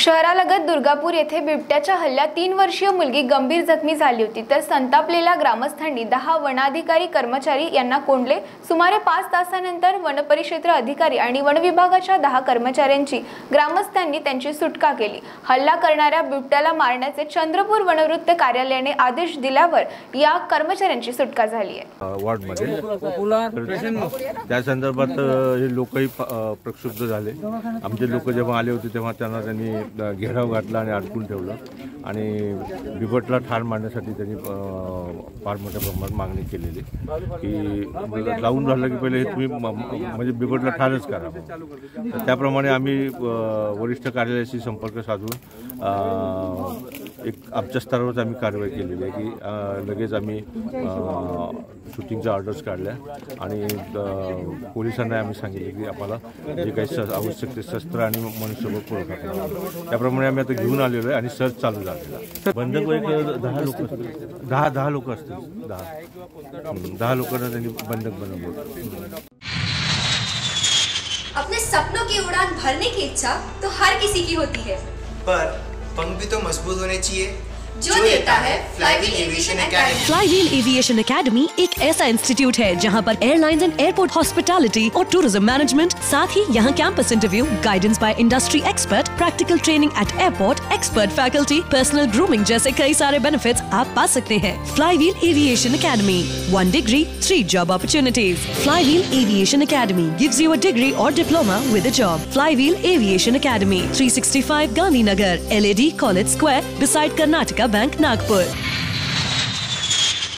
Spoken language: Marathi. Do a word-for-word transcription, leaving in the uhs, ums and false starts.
शहरालगत दुर्गापूर येथे बिबट्याच्या हल्ल्यात तीन वर्षीय मुलगी गंभीर जखमी झाली होती। तर संतापलेल्या ग्रामस्थांनी दहा वनाधिकारी कर्मचारी यांना कोंडले। सुमारे पाच तासानंतर वनपरिक्षेत्र अधिकारी आणि वन विभागाच्या दहा कर्मचाऱ्यांची ग्रामस्थांनी त्यांची सुटका केली। हल्ला करणाऱ्या बिबट्याला मारण्याचे चंद्रपूर वनवृत्त कार्यालयाने आदेश दिल्यावर या कर्मचाऱ्यांची सुटका झाली आहे। वार्डमध्ये त्या संदर्भात हे लोकही प्रक्षुब्ध झाले। आमचे लोक जेव्हा आले होते तेव्हा त्यांना त्यांनी घेराव घातला आणि अडकून ठेवलं आणि बिबटला ठार मारण्यासाठी त्यांनी फार मोठ्या प्रमाणात मागणी केलेली की लावून राहिलं की पहिले तुम्ही म्हणजे बिबटला ठारच करा। तर त्याप्रमाणे आम्ही वरिष्ठ कार्यालयाशी संपर्क साधून एक आमच्या स्तरावर आम्ही कारवाई केलेली आहे की लगेच आम्ही शूटिंगच्या ऑर्डर्स काढल्या आणि पोलिसांना आम्ही सांगितले की आम्हाला जे काही आवश्यक ते शस्त्र आणि मनुष्यबळ पुरवठा करावा। त्याप्रमाणे आम्ही आता घेऊन आलेलो आहे आणि सर्च चालू झालेला। बंधक एक दहा लोक दहा दहा लोक असतील दहा दहा लोकांना त्यांनी बंधक बनवलं। अपने सपनों की उड़ान भरने की इच्छा तो हर किसी की होती है, पर पंख भी तो मजबूत होने चाहिए जो देता है Flywheel Aviation Academy. Flywheel Aviation Academy एक ऐसा इंस्टीट्यूट है जहां पर एयरलाइंस एंड एयरपोर्ट हॉस्पिटैलिटी और टूरिज्म मैनेजमेंट, साथ ही यहां campus interview, guidance by industry expert, practical training at airport, expert faculty, personal grooming जैसे कई सारे बेनिफिट्स आप पा सकते हैं। Flywheel Aviation Academy, one degree three job opportunities. Flywheel Aviation Academy gives you a degree or diploma with a job. Flywheel Aviation Academy, three sixty-five Gandhi Nagar, L A D College Square, beside Karnataka Bank, Nagpur.